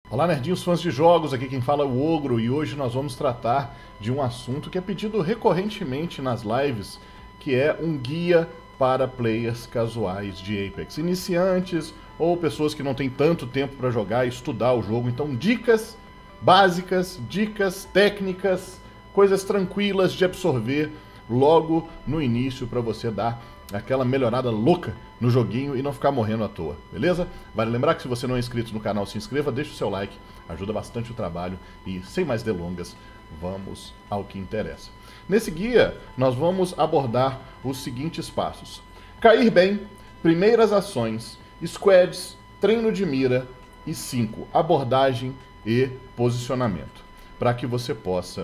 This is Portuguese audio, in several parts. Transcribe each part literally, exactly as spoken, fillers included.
Olá, nerdinhos fãs de jogos, aqui quem fala é o Ogro e hoje nós vamos tratar de um assunto que é pedido recorrentemente nas lives, que é um guia para players casuais de Apex, iniciantes ou pessoas que não têm tanto tempo para jogar e estudar o jogo. Então, dicas básicas, dicas técnicas, coisas tranquilas de absorver logo no início para você dar aquela melhorada louca no joguinho e não ficar morrendo à toa, beleza? Vale lembrar que se você não é inscrito no canal, se inscreva, deixa o seu like, ajuda bastante o trabalho e, sem mais delongas, vamos ao que interessa. Nesse guia, nós vamos abordar os seguintes passos: cair bem, primeiras ações, squads, treino de mira e cinco, abordagem e posicionamento, para que você possa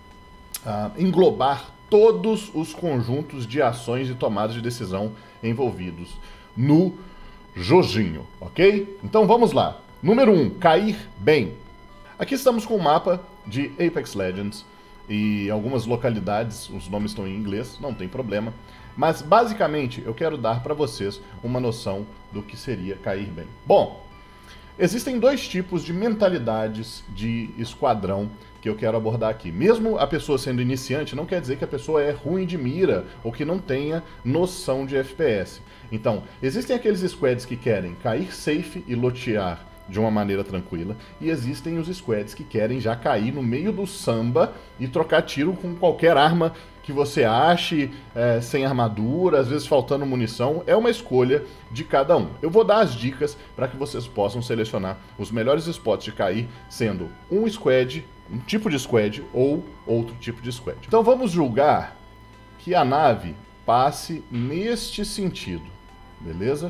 uh, englobar todos os conjuntos de ações e tomadas de decisão envolvidos no joginho, ok? Então vamos lá. Número um, cair bem. Aqui estamos com o mapa de Apex Legends e algumas localidades, os nomes estão em inglês, não tem problema. Mas basicamente eu quero dar para vocês uma noção do que seria cair bem. Bom, existem dois tipos de mentalidades de esquadrão que eu quero abordar aqui. Mesmo a pessoa sendo iniciante, não quer dizer que a pessoa é ruim de mira ou que não tenha noção de F P S. Então, existem aqueles squads que querem cair safe e lotear de uma maneira tranquila, e existem os squads que querem já cair no meio do samba e trocar tiro com qualquer arma que você ache, é, sem armadura, às vezes faltando munição. É uma escolha de cada um. Eu vou dar as dicas para que vocês possam selecionar os melhores spots de cair, sendo um squad, um tipo de squad ou outro tipo de squad. Então vamos julgar que a nave passe neste sentido, beleza?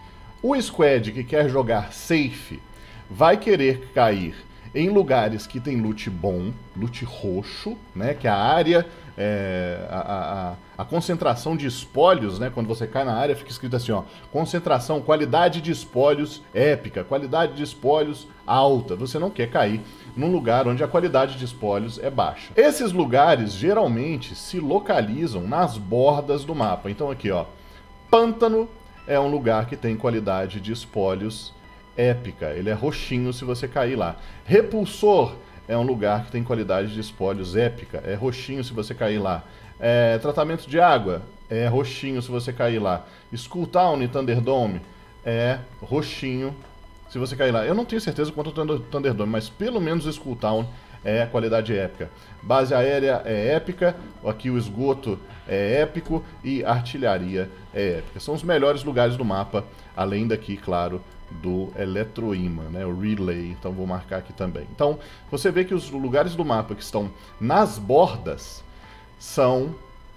O squad que quer jogar safe vai querer cair em lugares que tem loot bom, loot roxo, né? Que a área, é, a, a, a concentração de espólios, né? Quando você cai na área fica escrito assim, ó, concentração, qualidade de espólios épica, qualidade de espólios alta. Você não quer cair num lugar onde a qualidade de espólios é baixa. Esses lugares geralmente se localizam nas bordas do mapa. Então aqui, ó, pântano é um lugar que tem qualidade de espólios épica, ele é roxinho se você cair lá. Repulsor é um lugar que tem qualidade de espólios épica, é roxinho se você cair lá. É, tratamento de água é roxinho se você cair lá. Skulltown e Thunderdome é roxinho se você cair lá. Eu não tenho certeza quanto o Thunderdome, mas pelo menos o Skulltown é qualidade épica. Base aérea é épica, aqui o esgoto é épico e artilharia é épica. São os melhores lugares do mapa, além daqui, claro, do Eletroimã, né, o Relay. Então vou marcar aqui também. Então você vê que os lugares do mapa que estão nas bordas são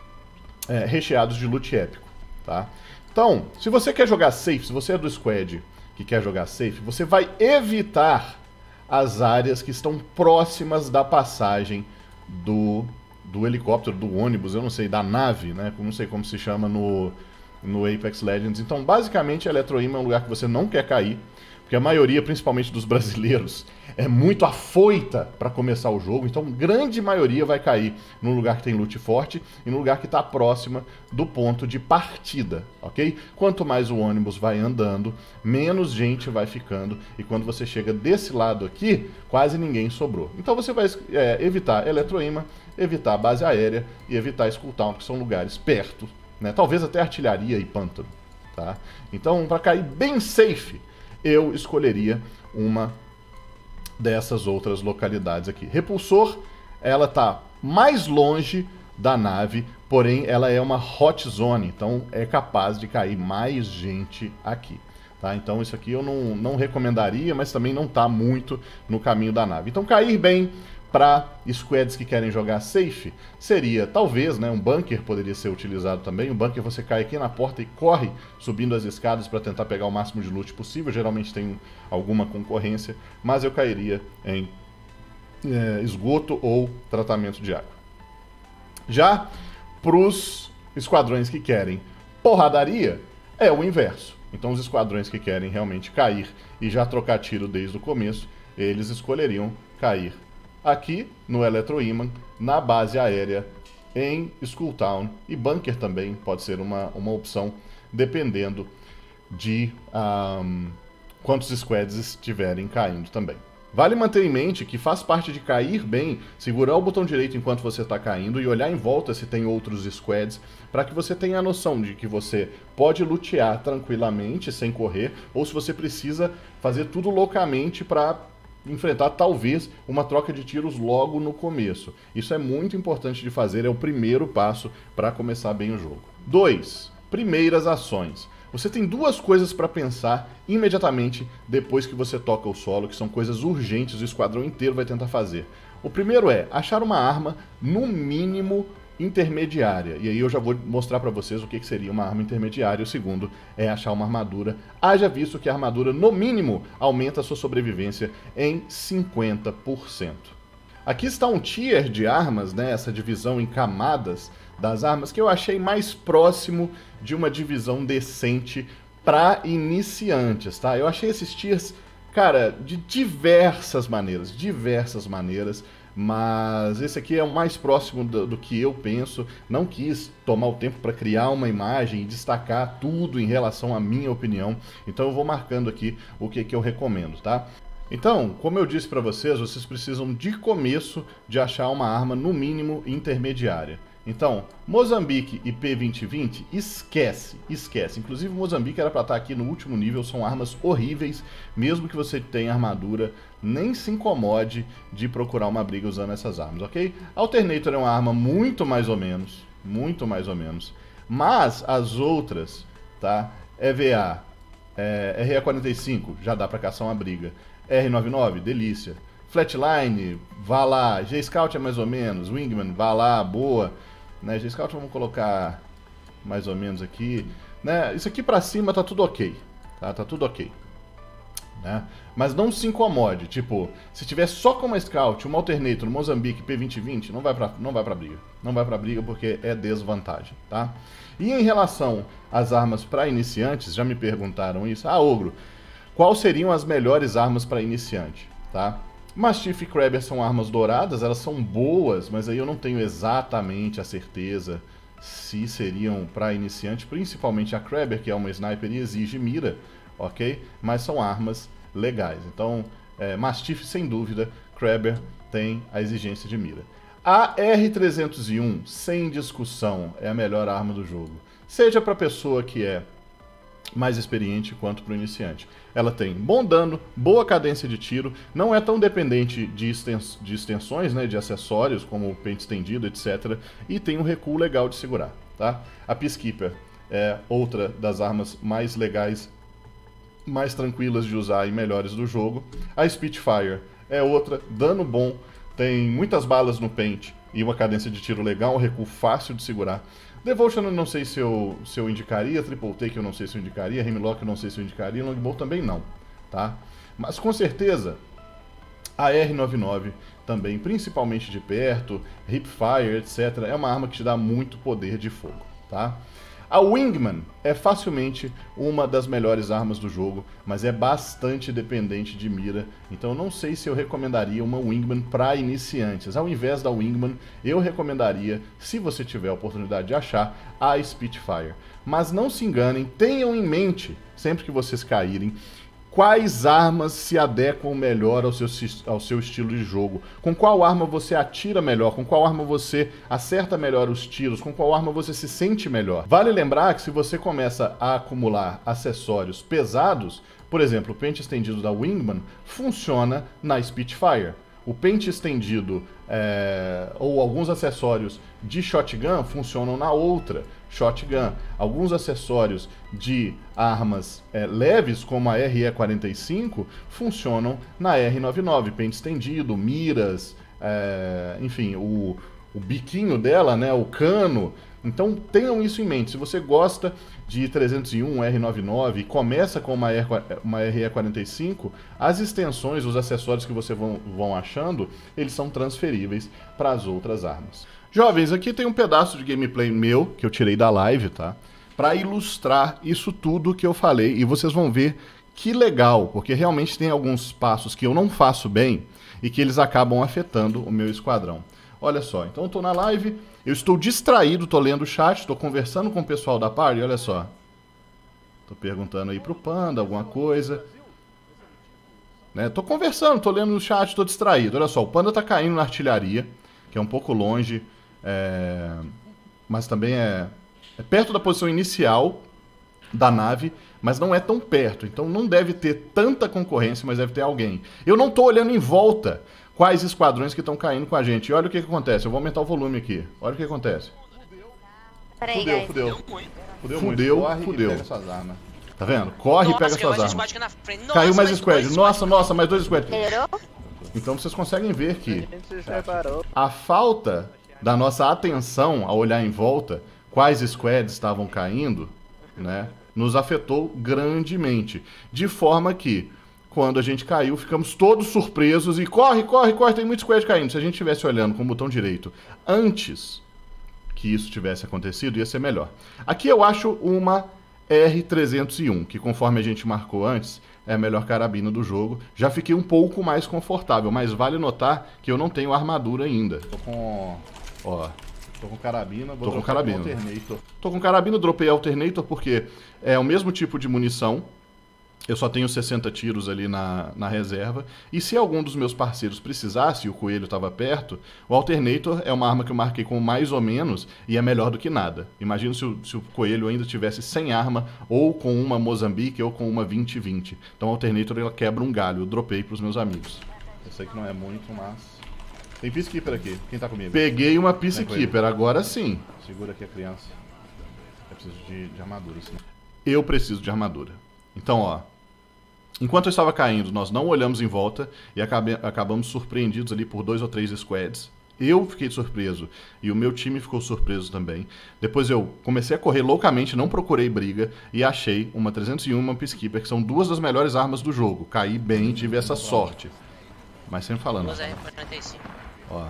é, recheados de loot épico, tá? Então, se você quer jogar safe, se você é do squad que quer jogar safe, você vai evitar as áreas que estão próximas da passagem do, do helicóptero, do ônibus, eu não sei, da nave, né? Não sei como se chama no, no Apex Legends. Então, basicamente, a Eletroimã é um lugar que você não quer cair, porque a maioria, principalmente dos brasileiros, é muito afoita para começar o jogo. Então, grande maioria vai cair num lugar que tem loot forte e num lugar que está próxima do ponto de partida, ok? Quanto mais o ônibus vai andando, menos gente vai ficando. E quando você chega desse lado aqui, quase ninguém sobrou. Então, você vai é, evitar Eletroimã, evitar base aérea e evitar Skulltown, que são lugares perto, né? Talvez até artilharia e pântano, tá? Então, para cair bem safe, eu escolheria uma dessas outras localidades aqui. Repulsor, ela tá mais longe da nave, porém ela é uma hot zone, então é capaz de cair mais gente aqui, tá? Então isso aqui eu não, não recomendaria, mas também não tá muito no caminho da nave. Então cair bem para squads que querem jogar safe seria, talvez, né, um bunker poderia ser utilizado também. O bunker você cai aqui na porta e corre subindo as escadas para tentar pegar o máximo de loot possível. Geralmente tem alguma concorrência, mas eu cairia em é, esgoto ou tratamento de água. Já para os esquadrões que querem porradaria, é o inverso. Então os esquadrões que querem realmente cair e já trocar tiro desde o começo, eles escolheriam cair aqui no Eletroimã, na base aérea, em Skulltown, e bunker também pode ser uma, uma opção, dependendo de um, quantos squads estiverem caindo também. Vale manter em mente que faz parte de cair bem, segurar o botão direito enquanto você está caindo e olhar em volta se tem outros squads, para que você tenha a noção de que você pode lutear tranquilamente, sem correr, ou se você precisa fazer tudo loucamente para enfrentar talvez uma troca de tiros logo no começo. Isso é muito importante de fazer, é o primeiro passo para começar bem o jogo. dois. Primeiras ações. Você tem duas coisas para pensar imediatamente depois que você toca o solo, que são coisas urgentes, o esquadrão inteiro vai tentar fazer. O primeiro é achar uma arma, no mínimo, intermediária. E aí eu já vou mostrar para vocês o que seria uma arma intermediária. O segundo é achar uma armadura. Haja visto que a armadura, no mínimo, aumenta a sua sobrevivência em cinquenta por cento. Aqui está um tier de armas, né, essa divisão em camadas das armas, que eu achei mais próximo de uma divisão decente para iniciantes, tá? Eu achei esses tiers, cara, de diversas maneiras, diversas maneiras, mas esse aqui é o mais próximo do, do que eu penso. Não quis tomar o tempo para criar uma imagem e destacar tudo em relação à minha opinião, então eu vou marcando aqui o que, que eu recomendo, tá? Então, como eu disse para vocês, vocês precisam de começo de achar uma arma no mínimo intermediária. Então, Mozambique e P vinte vinte, esquece, esquece. Inclusive, Mozambique era para estar aqui no último nível, são armas horríveis. Mesmo que você tenha armadura, nem se incomode de procurar uma briga usando essas armas, ok? Alternator é uma arma muito mais ou menos, muito mais ou menos. Mas as outras, tá? E V A, é, R E quarenta e cinco, já dá para caçar uma briga. R noventa e nove, delícia. Flatline, vá lá. G-Scout é mais ou menos. Wingman, vá lá, boa. Né, G-Scout vamos colocar mais ou menos aqui. Né, isso aqui pra cima tá tudo ok. Tá, tá tudo ok. Né? Mas não se incomode. Tipo, se tiver só com uma Scout, uma Alternator, um Mozambique, P vinte vinte, não vai pra, não vai pra briga. Não vai pra briga porque é desvantagem, tá? E em relação às armas para iniciantes, já me perguntaram isso. Ah, Ogro, quais seriam as melhores armas para iniciante, tá? Mastiff e Kraber são armas douradas, elas são boas, mas aí eu não tenho exatamente a certeza se seriam para iniciante, principalmente a Kraber, que é uma sniper e exige mira, ok? Mas são armas legais. Então, é, Mastiff sem dúvida, Kraber tem a exigência de mira. A R trezentos e um, sem discussão, é a melhor arma do jogo. Seja para pessoa que é mais experiente quanto para o iniciante. Ela tem bom dano, boa cadência de tiro, não é tão dependente de, extens de extensões, né, de acessórios como o pente estendido, etcétera. E tem um recuo legal de segurar, tá? A Peacekeeper é outra das armas mais legais, mais tranquilas de usar e melhores do jogo. A Spitfire é outra, dano bom, tem muitas balas no pente e uma cadência de tiro legal, um recuo fácil de segurar. Devotion eu não sei se eu, se eu indicaria, Triple Take eu não sei se eu indicaria, Hemlock eu não sei se eu indicaria, Longbow também não, tá? Mas com certeza a R noventa e nove também, principalmente de perto, Hipfire, etcétera, é uma arma que te dá muito poder de fogo, tá? A Wingman é facilmente uma das melhores armas do jogo, mas é bastante dependente de mira, então eu não sei se eu recomendaria uma Wingman para iniciantes. Ao invés da Wingman, eu recomendaria, se você tiver a oportunidade de achar, a Spitfire. Mas não se enganem, tenham em mente, sempre que vocês caírem, quais armas se adequam melhor ao seu, ao seu estilo de jogo, com qual arma você atira melhor, com qual arma você acerta melhor os tiros, com qual arma você se sente melhor. Vale lembrar que se você começa a acumular acessórios pesados, por exemplo, o pente estendido da Wingman funciona na Spitfire. O pente estendido é, ou alguns acessórios de shotgun funcionam na outra shotgun. Alguns acessórios de armas é, leves, como a R E quarenta e cinco, funcionam na R noventa e nove. Pente estendido, miras, é, enfim, o, o biquinho dela, né, o cano. Então tenham isso em mente. Se você gosta de trezentos e um, R noventa e nove e começa com uma, R, uma R E quarenta e cinco, as extensões, os acessórios que você vão, vão achando, eles são transferíveis para as outras armas. Jovens, aqui tem um pedaço de gameplay meu, que eu tirei da live, tá? Para ilustrar isso tudo que eu falei, e vocês vão ver que legal, porque realmente tem alguns passos que eu não faço bem e que eles acabam afetando o meu esquadrão. Olha só, então eu tô na live, eu estou distraído, tô lendo o chat, estou conversando com o pessoal da party, olha só. Tô perguntando aí pro Panda alguma coisa. né? Tô conversando, tô lendo no chat, tô distraído. Olha só, o Panda tá caindo na artilharia, que é um pouco longe, é... mas também é... é perto da posição inicial da nave, mas não é tão perto. Então não deve ter tanta concorrência, mas deve ter alguém. Eu não tô olhando em volta quais esquadrões que estão caindo com a gente. E olha o que, que acontece. Eu vou aumentar o volume aqui. Olha o que acontece. Peraí, Fudeu, guys. fudeu. Fudeu, Fudeu, corre fudeu. E pega suas armas. Tá vendo? Corre e Nossa, pega caiu suas mais armas. squad aqui na frente. Nossa, Caiu mais mais squad. dois Nossa, nossa, mais dois squad. Melhorou? Então vocês conseguem ver que A gente se separou. a falta da nossa atenção a olhar em volta quais squads estavam caindo, né, nos afetou grandemente. De forma que, quando a gente caiu, ficamos todos surpresos e corre, corre, corre, tem muito squad caindo. Se a gente estivesse olhando com o botão direito antes que isso tivesse acontecido, ia ser melhor. Aqui eu acho uma R trezentos e um, que conforme a gente marcou antes, é a melhor carabina do jogo. Já fiquei um pouco mais confortável, mas vale notar que eu não tenho armadura ainda. Tô com... Ó, Tô com carabina, vou Tô com dropar carabina. um alternator. tô com carabina, dropei alternator porque é o mesmo tipo de munição. Eu só tenho sessenta tiros ali na, na reserva. E se algum dos meus parceiros precisasse, e o coelho estava perto, o alternator é uma arma que eu marquei com mais ou menos e é melhor do que nada. Imagina se o, se o coelho ainda tivesse sem arma, ou com uma Mozambique, ou com uma vinte vinte. Então o alternator ela quebra um galho. Eu dropei para os meus amigos. Eu sei que não é muito, mas... Tem Peacekeeper aqui. Quem tá comigo? Peguei uma Peacekeeper, agora sim. Segura aqui a criança. Eu preciso de, de armadura, sim. Eu preciso de armadura. Então, ó. Enquanto eu estava caindo, nós não olhamos em volta e acabe, acabamos surpreendidos ali por dois ou três squads. Eu fiquei surpreso e o meu time ficou surpreso também. Depois eu comecei a correr loucamente, não procurei briga e achei uma trezentos e um e uma Peacekeeper, que são duas das melhores armas do jogo. Caí bem, tive essa sorte. Mas sempre falando. Duas R quarenta e cinco. Ó,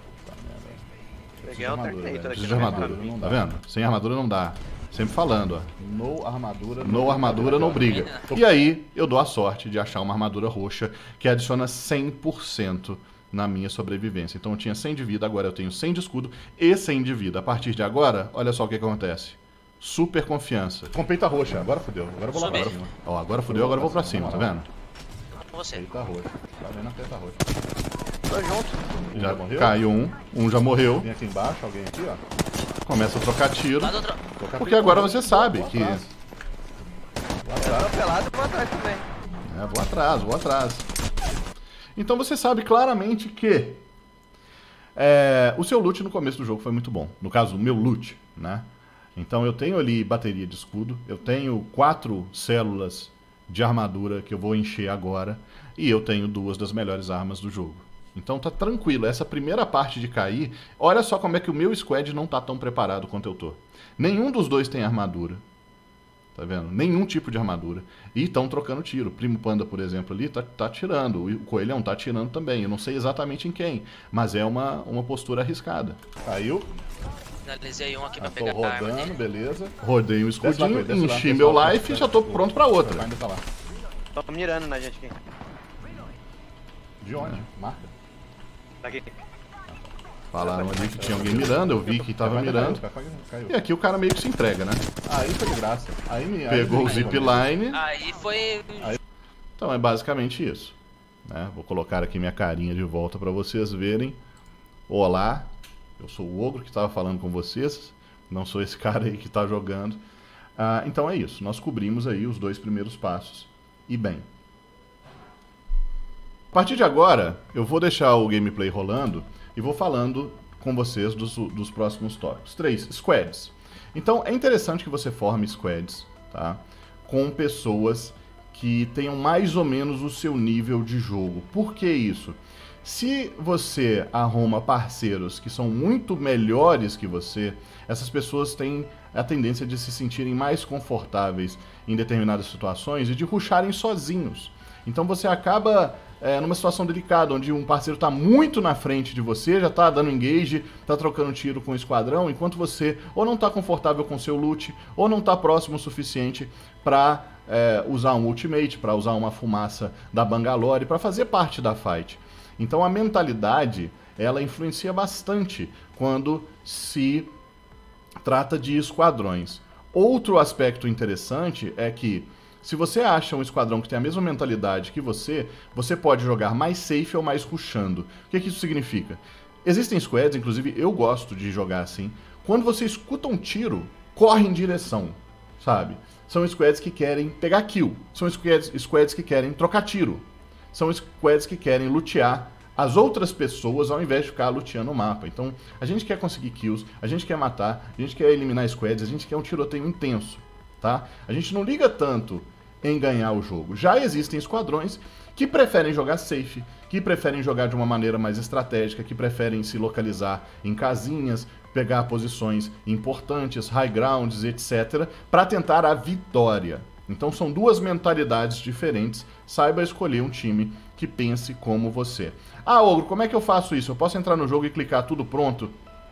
Peguei de o armadura, alternator velho. aqui. preciso de na armadura. minha Tá vendo? Sem armadura não dá. Sempre falando, ó. No armadura... No armadura, no briga. E aí, eu dou a sorte de achar uma armadura roxa que adiciona cem por cento na minha sobrevivência. Então eu tinha cem de vida, agora eu tenho cem de escudo e cem de vida. A partir de agora, olha só o que acontece. Super confiança. Com peita roxa. Agora fodeu. Agora eu vou lá Subi. pra cima. Ó, agora fudeu, agora eu vou pra cima, tá vendo? Com você. Peita roxa. Tá vendo a peita roxa? Tô junto. Já Já morreu? caiu um, um já morreu. Vem aqui embaixo, alguém aqui, ó. Começa a trocar tiro. Lá do outro. Tocar Porque peita agora roxa. você sabe Vou que... atrás. Vou atrás. Atropelado e vou atrás também. É, vou atrás, vou atrás. Então você sabe claramente que é, o seu loot no começo do jogo foi muito bom. No caso, o meu loot, né? Então eu tenho ali bateria de escudo, eu tenho quatro células de armadura que eu vou encher agora, e eu tenho duas das melhores armas do jogo. Então tá tranquilo, essa primeira parte de cair, olha só como é que o meu squad não tá tão preparado quanto eu tô. Nenhum dos dois tem armadura. Tá vendo? Nenhum tipo de armadura. E estão trocando tiro. O Primo Panda, por exemplo, ali tá, tá atirando. O Coelhão tá atirando também. Eu não sei exatamente em quem, mas é uma, uma postura arriscada. Caiu. Finalizei um aqui Já pra tô pegar a arma rodando, dele. beleza. Rodei um Desce lá, escudinho, Coelho, desce lá, enchi desce meu lá, life e desce já lá. tô pronto pra outra. Ainda tá lá. Tô mirando na gente aqui. De onde? Marca. Daqui. Falaram ali que tinha alguém mirando, eu vi que tava Caiu, mirando. caiu, caiu, caiu. E aqui o cara meio que se entrega, né? Aí foi de graça. Aí me... aí Pegou me- o zipline. Aí foi. Então é basicamente isso. Né? Vou colocar aqui minha carinha de volta para vocês verem. Olá, eu sou o Ogro que estava falando com vocês. Não sou esse cara aí que está jogando. Ah, então é isso. Nós cobrimos aí os dois primeiros passos. E bem. A partir de agora, eu vou deixar o gameplay rolando e vou falando com vocês dos, dos próximos tópicos. Três, squads. Então é interessante que você forme squads, tá? Com pessoas que tenham mais ou menos o seu nível de jogo. Por que isso? Se você arruma parceiros que são muito melhores que você, essas pessoas têm a tendência de se sentirem mais confortáveis em determinadas situações e de rusharem sozinhos. Então você acaba é, numa situação delicada, onde um parceiro está muito na frente de você, já está dando engage, está trocando tiro com o esquadrão, enquanto você ou não está confortável com seu loot, ou não está próximo o suficiente para é, usar um ultimate, para usar uma fumaça da Bangalore, para fazer parte da fight. Então a mentalidade, ela influencia bastante quando se trata de esquadrões. Outro aspecto interessante é que Se você acha um esquadrão que tem a mesma mentalidade que você, você pode jogar mais safe ou mais rushando. O que, que isso significa? Existem squads, inclusive eu gosto de jogar assim, quando você escuta um tiro, corre em direção, sabe? São squads que querem pegar kill, são squads, squads que querem trocar tiro, são squads que querem lutear as outras pessoas ao invés de ficar luteando o mapa. Então, a gente quer conseguir kills, a gente quer matar, a gente quer eliminar squads, a gente quer um tiroteio intenso, tá? A gente não liga tanto em ganhar o jogo. Já existem esquadrões que preferem jogar safe, que preferem jogar de uma maneira mais estratégica, que preferem se localizar em casinhas, pegar posições importantes, high grounds, etcétera, para tentar a vitória. Então são duas mentalidades diferentes. Saiba escolher um time que pense como você. Ah, Ogro, como é que eu faço isso? Eu posso entrar no jogo e clicar tudo pronto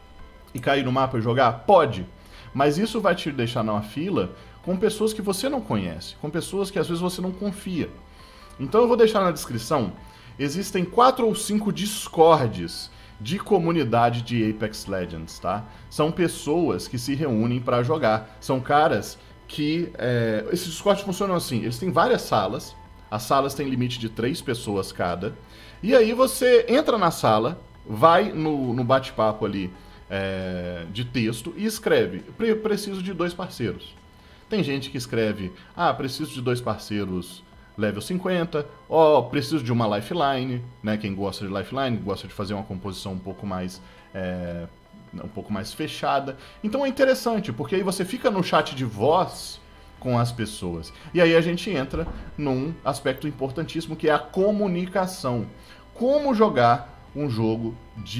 e cair no mapa e jogar? Pode, mas isso vai te deixar numa fila com pessoas que você não conhece, com pessoas que às vezes você não confia. Então eu vou deixar na descrição, existem quatro ou cinco discords de comunidade de Apex Legends, tá? São pessoas que se reúnem para jogar, são caras que... É... Esses discords funcionam assim, eles têm várias salas, as salas têm limite de três pessoas cada, e aí você entra na sala, vai no, no bate-papo ali é, de texto e escreve, Pre preciso de dois parceiros. Tem gente que escreve, ah, preciso de dois parceiros level cinquenta, ó, preciso de uma lifeline, né? Quem gosta de lifeline, gosta de fazer uma composição um pouco mais, é, um pouco mais fechada. Então é interessante, porque aí você fica no chat de voz com as pessoas. E aí a gente entra num aspecto importantíssimo que é a comunicação. Como jogar um jogo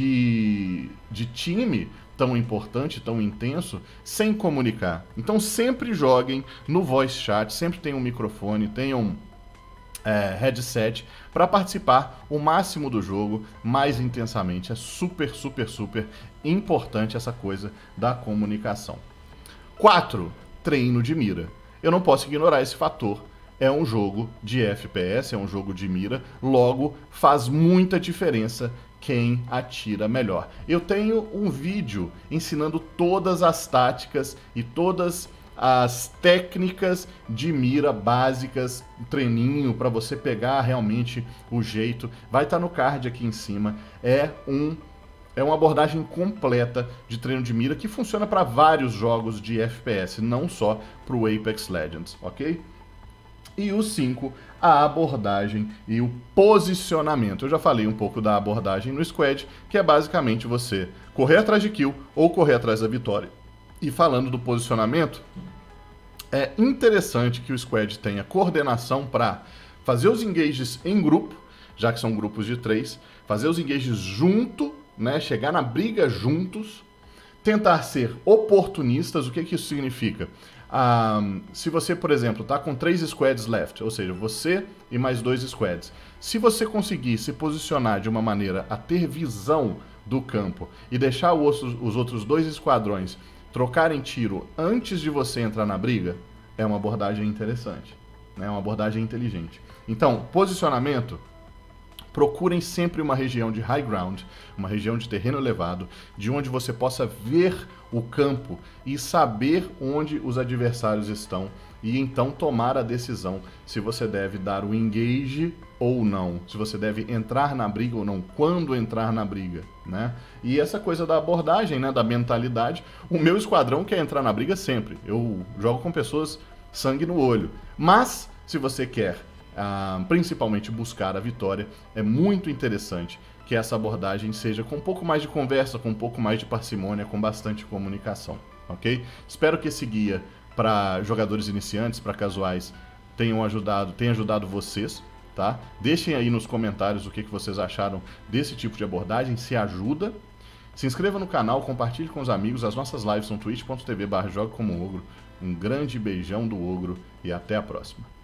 de, de time tão importante, tão intenso, sem comunicar. Então sempre joguem no voice chat, sempre tenham um microfone, tenham é, headset para participar o máximo do jogo, mais intensamente. É super, super, super importante essa coisa da comunicação. quatro. Treino de mira. Eu não posso ignorar esse fator. É um jogo de F P S, é um jogo de mira, logo faz muita diferença quem atira melhor. Eu tenho um vídeo ensinando todas as táticas e todas as técnicas de mira básicas, um treininho para você pegar realmente o jeito. Vai estar no card aqui em cima. É um é uma abordagem completa de treino de mira que funciona para vários jogos de F P S, não só para o Apex Legends, ok? E o cinco, a abordagem e o posicionamento. Eu já falei um pouco da abordagem no Squad, que é basicamente você correr atrás de kill ou correr atrás da vitória. E falando do posicionamento, é interessante que o Squad tenha coordenação para fazer os engages em grupo, já que são grupos de três, fazer os engages junto, né, chegar na briga juntos, tentar ser oportunistas. O que, que isso significa? Ah, se você, por exemplo, tá com três squads left, ou seja, você e mais dois squads, se você conseguir se posicionar de uma maneira a ter visão do campo e deixar os, os outros dois esquadrões trocarem tiro antes de você entrar na briga, é uma abordagem interessante, né? É uma abordagem inteligente. Então, posicionamento, procurem sempre uma região de high ground, uma região de terreno elevado, de onde você possa ver o campo e saber onde os adversários estão e então tomar a decisão se você deve dar o engage ou não, se você deve entrar na briga ou não, quando entrar na briga, né? E essa coisa da abordagem, né, da mentalidade, o meu esquadrão quer entrar na briga sempre. Eu jogo com pessoas sangue no olho, mas se você quer Uh, principalmente buscar a vitória, é muito interessante que essa abordagem seja com um pouco mais de conversa, com um pouco mais de parcimônia, com bastante comunicação, ok? Espero que esse guia para jogadores iniciantes, para casuais, tenham ajudado, tenha ajudado vocês, tá? Deixem aí nos comentários o que, que vocês acharam desse tipo de abordagem, se ajuda. Se inscreva no canal, compartilhe com os amigos. As nossas lives são twitch ponto tv barra jogue como ogro. Um grande beijão do ogro e até a próxima.